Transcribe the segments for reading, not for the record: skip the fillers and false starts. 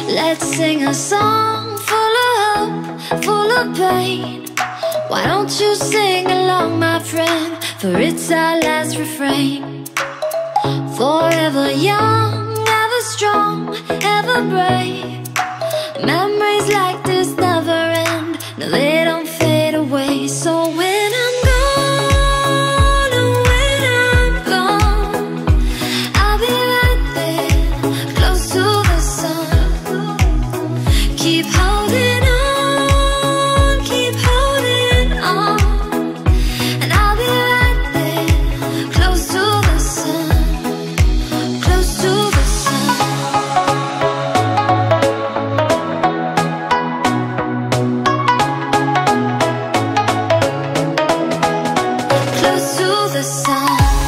Let's sing a song full of hope, full of pain. Why don't you sing along, my friend? For it's our last refrain. Forever young, ever strong, ever brave. Memories like this never end. No, they don't fade away. So when I'm gone, oh, when I'm gone, I'll be right there, close to the sun. Keep holding on, keep holding on, and I'll be right there, close to the sun, close to the sun. Close to the sun.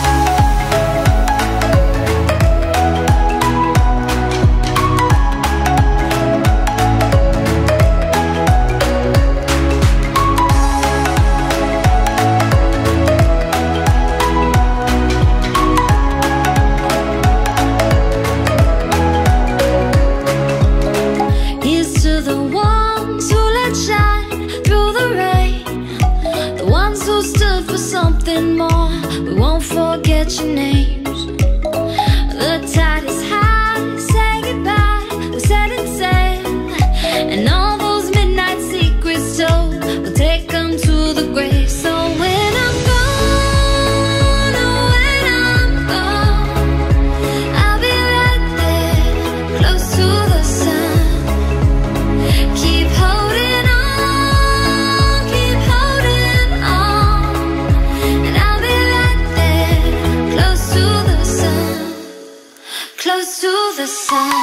Here's to the ones who let shine through the rain, the ones who stood for something more. We won't forget your names. The tide is high, say goodbye, we're setting sail, and all those midnight secrets told, we'll take them to the grave. So when I'm gone, oh, when I'm gone, I'll be right there, close to the sun. Keep holding on, keep holding on, and I'll be right there, close to the sun, close to the sun.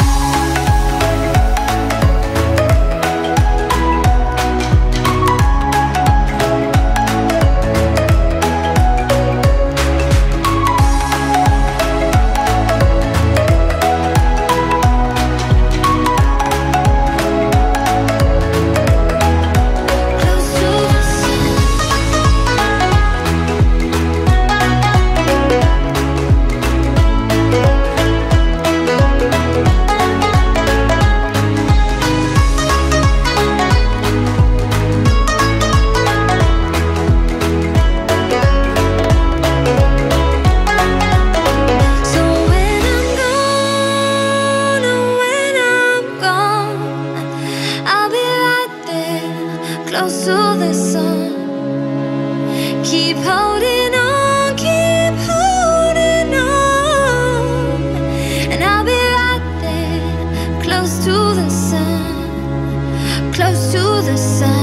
Close to the sun. So when I'm gone, oh, when I'm gone, I'll be right there, close to the sun. Keep holding on, keep holding on, and I'll be right there, close to the sun, close to the sun.